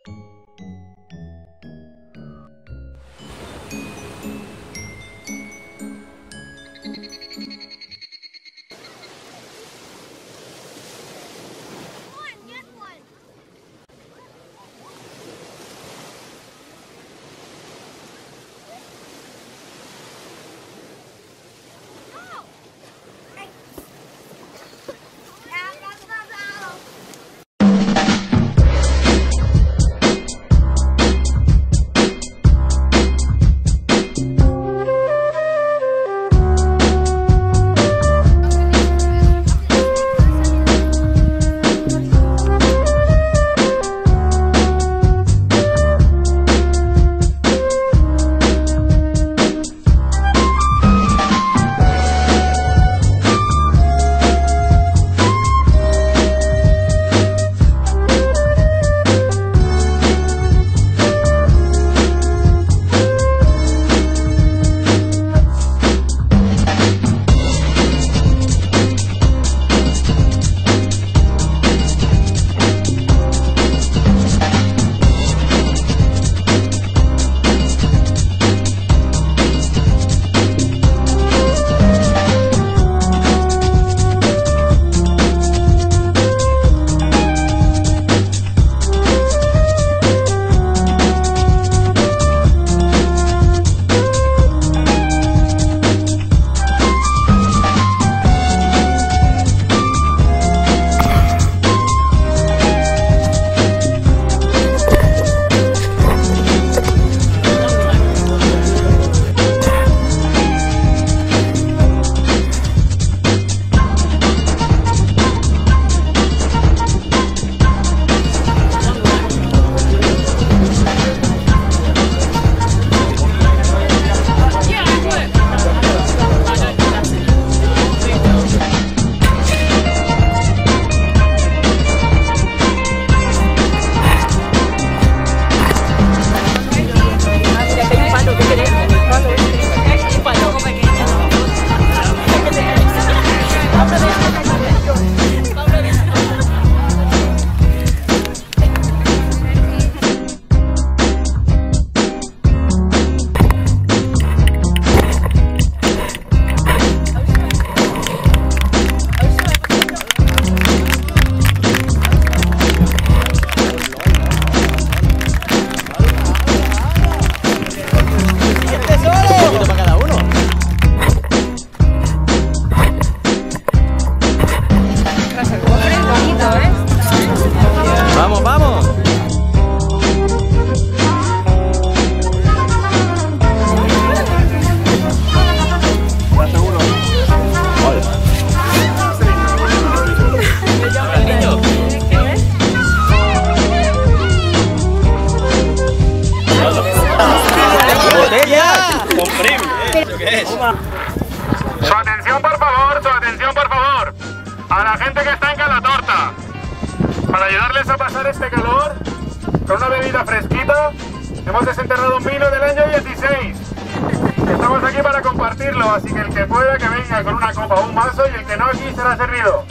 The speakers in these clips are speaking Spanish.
Su atención por favor, a la gente que está en Calatorta, para ayudarles a pasar este calor con una bebida fresquita. Hemos desenterrado un vino del año 16. Estamos aquí para compartirlo, así que el que pueda que venga con una copa o un vaso y el que no aquí será servido.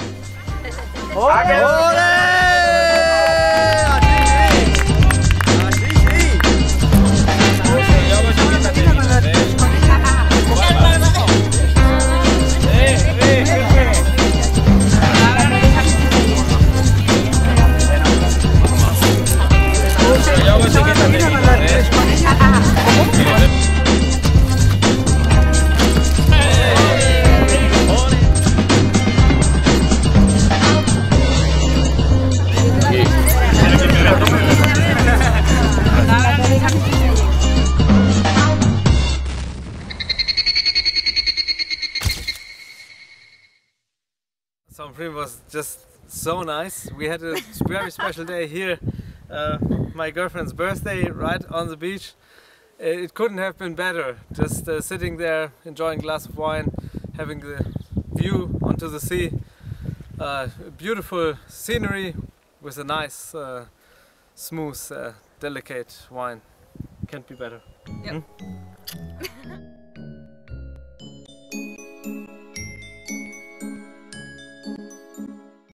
It was just so nice. We had a very special day here. My girlfriend's birthday right on the beach. It couldn't have been better. Just sitting there, enjoying a glass of wine, having the view onto the sea. Beautiful scenery with a nice, smooth, delicate wine. Can't be better. Yep.